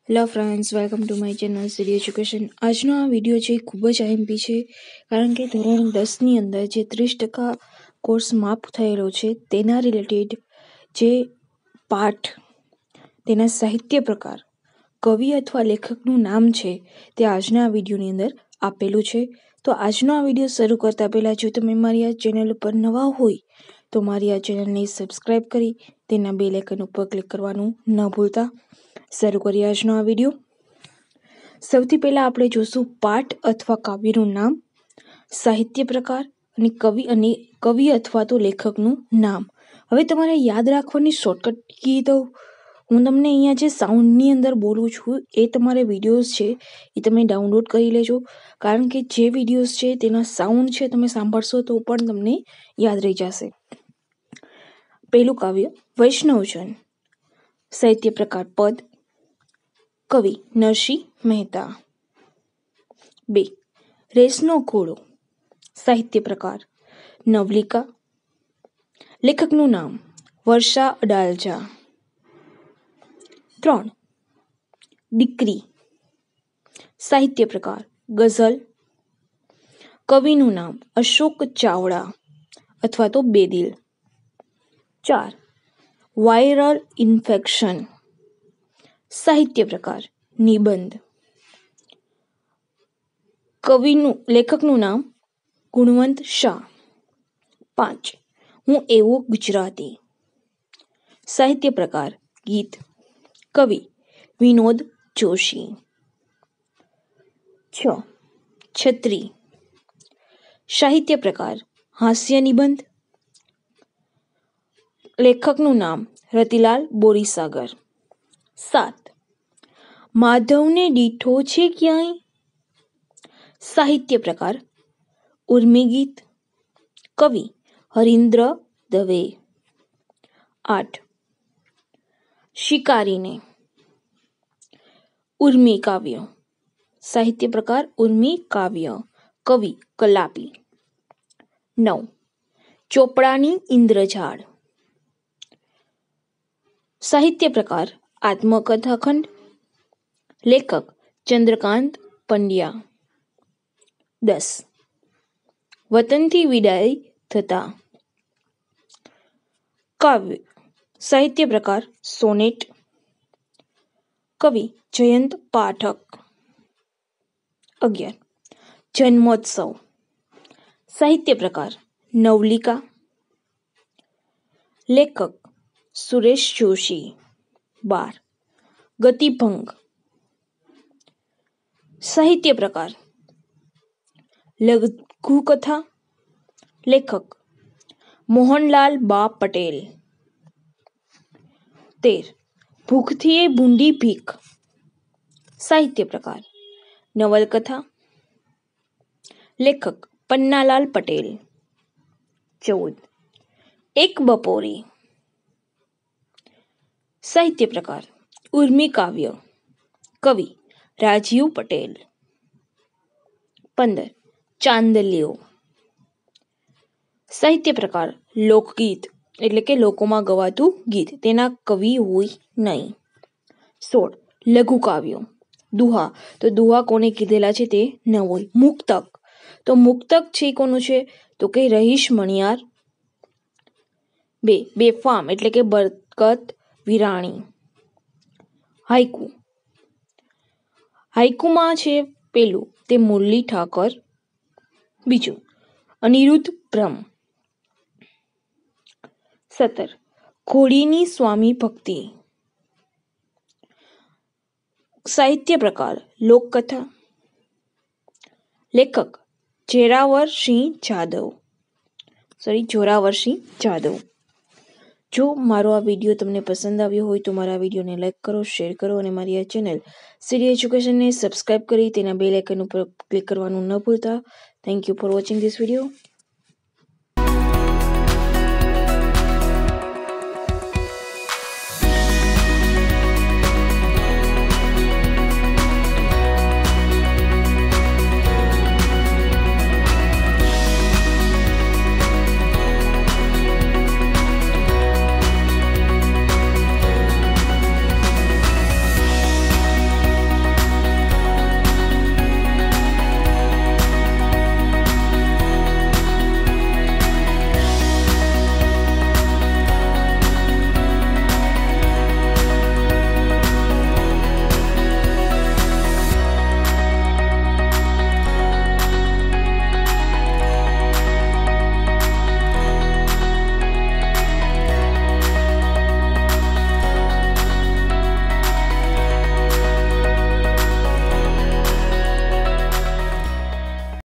Hello friends, welcome to my channel Siri education. આજનો આ video છે ખૂબ જ આઈએમપી છે, કારણ કે ધોરણ 10ની અંદર જે 30% કોર્સ માફ થયેલો છે તેના રિલેટેડ જે પાઠ, તેના સાહિત્ય પ્રકાર, કવિ અથવા લેખકનું નામ છે તે આજના આ વિડીયોની અંદર આપેલું છે. તો આજનો આ વિડીયો શરૂ કરતાં પહેલાં જો તમે મારી આ ચેનલ ઉપર નવા હોય તો મારી આ ચેનલને સબસ્ક્રાઈબ કરી તેના બેલ આઇકન ઉપર ક્લિક કરવાનું ન ભૂલતા. શરૂ કરીએ આજનો આ વિડીયો. સૌથી પહેલાં આપણે જોશું પાઠ અથવા કાવ્યનું નામ, સાહિત્ય પ્રકાર અને કવિ અથવા તો લેખકનું નામ. હવે તમારે યાદ રાખવાની શોર્ટકટ કી તો હું તમને અહીંયા જે સાઉન્ડની અંદર બોલું છું એ તમારે વિડીયોઝ છે એ તમે ડાઉનલોડ કરી લેજો, કારણ કે જે વિડીયોઝ છે તેના સાઉન્ડ છે તમે સાંભળશો તો પણ તમને યાદ રહી જશે. પહેલું કાવ્ય વૈષ્ણવજન. સાહિત્ય પ્રકાર પદ, કવિ નરસિંહ મહેતા. 2. રેસનો ઘોડો. સાહિત્ય પ્રકાર નવલિકા. લેખકનું નામ વર્ષા અડાલજા. 3. દીકરી. સાહિત્ય પ્રકાર ગઝલ. કવિનું નામ અશોક ચાવડા અથવા તો બેદિલ. 4. Viral infection. સાહિત્ય પ્રકાર નિબંધ. લેખકનું નામ ગુણવંત શાહ. 5. હું એવો ગુજરાતી. સાહિત્ય પ્રકાર ગીત. કવિ વિનોદ જોશી. 6. છત્રી. સાહિત્ય પ્રકાર હાસ્ય નિબંધ. લેખકનું નામ રતિલાલ બોરીસાગર. 7. માધવને દીઠો છે ક્યાંય. સાહિત્ય પ્રકાર ઉર્મી ગીત. કવિ હરીન્દ્ર દવે. 8. શિકારીને. ઉર્મી કાવ્ય. સાહિત્ય પ્રકાર ઉર્મી કાવ્ય. કવિ કલાપી. 9. ચોપડાની ઇન્દ્રજાળ. સાહિત્ય પ્રકાર આત્મકથા ખંડ. લેખક ચંદ્રકાંત પંડ્યા. 10. વતનથી વિદાય થતા. કાવ્ય. સાહિત્ય પ્રકાર સોનેટ. કવિ જયંત પાઠક. 11. જન્મોત્સવ. સાહિત્ય પ્રકાર નવલિકા. લેખક સુરેશ જોશી. 12. ગતિભંગ. સાહિત્ય પ્રકાર લઘુકથા. લેખક મોહનલાલ બા પટેલ. 13. ભૂખથી એ ભૂંડી ભીખ. સાહિત્ય પ્રકાર નવલકથા. લેખક પન્નાલાલ પટેલ. 14. એક બપોરે. સાહિત્ય પ્રકાર ઉર્મી કાવ્ય. કવિ રાજીવ પટેલ. 15. ચાંદલિયો. સાહિત્ય પ્રકાર લોકગીત એટલે કે લોકોમાં ગવાતું ગીત, તેના કવિ હોય નહીં. 16. લઘુ કાવ્યો. દુહા. તો દુહા કોને કીધેલા છે તે ન હોય. મુક્તક. તો મુક્તક છે કોનું છે તો કે રહીશ મણિયાર. 2. બેફામ એટલે કે બરકત વિરાણી. હાઈકુ. હાઈકુમાં છે પેલું તે મુરલી ઠાકર. બીજું અનિરુદ્ધ બ્રહ્મ. 17. ઘોડીની સ્વામી ભક્તિ. સાહિત્ય પ્રકાર લોકકથા. લેખક જોરાવરસિંહ જાદવ. જો મારો આ વિડીયો તમને પસંદ આવ્યો હોય તો મારા વિડીયોને લાઈક કરો, શેર કરો અને મારી આ ચેનલ સિરી એજ્યુકેશનને સબસ્ક્રાઈબ કરી તેના બેલ આઇકન ઉપર ક્લિક કરવાનું ન ભૂલતા. Thank you for watching this video.